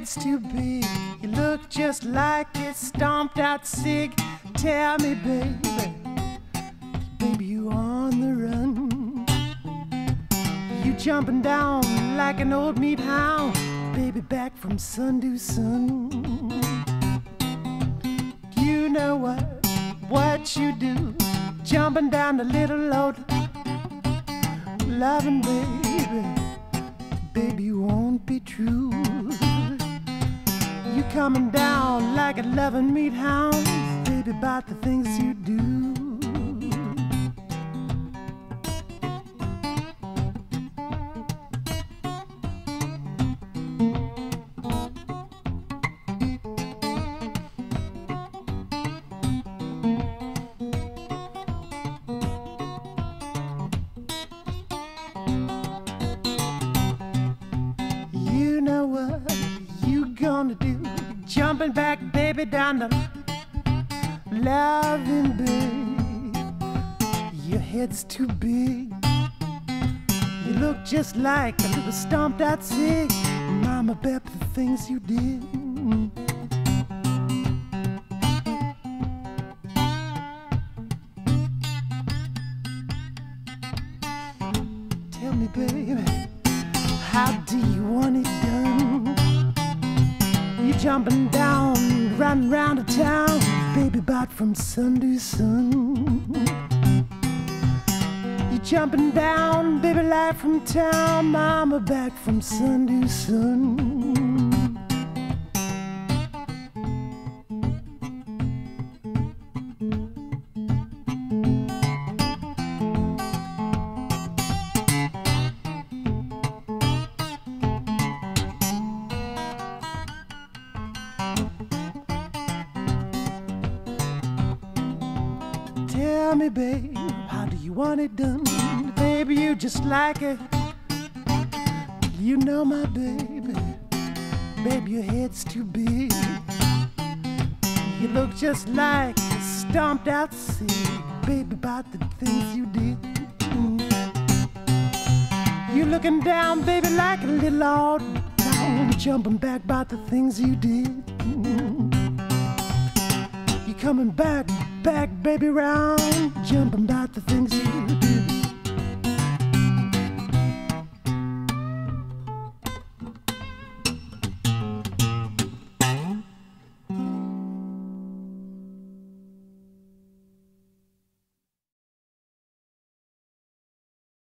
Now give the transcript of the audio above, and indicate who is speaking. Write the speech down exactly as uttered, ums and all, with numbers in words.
Speaker 1: head's too big. You look just like you stomped out sick. Tell me, baby, baby, you on the run. You jumping down like an old meat hound, baby, back from sun to sun. You know what, what you do, jumping down the little old loving, baby, baby, you won't be true. You coming down like a loving meat hound, baby, about the things you do. You know what you gonna do, jumping back, baby, down the loving, babe. Your head's too big. You look just like a little stomped out sick. Mama, bet the things you did. Tell me, baby, how do you want it done? You jumping down, running round the town, baby, about from sun to sun. You jumping down, baby, live from town, mama, back from sun to sun. Tell me, babe, how do you want it done? Baby, you just like it. You know my baby, baby, your head's too big. You look just like a stomped out sick, baby, about the things you did. You looking down, baby, like a little old dog, jumping back about the things you did. You coming back, back, baby, round, jumping about the things you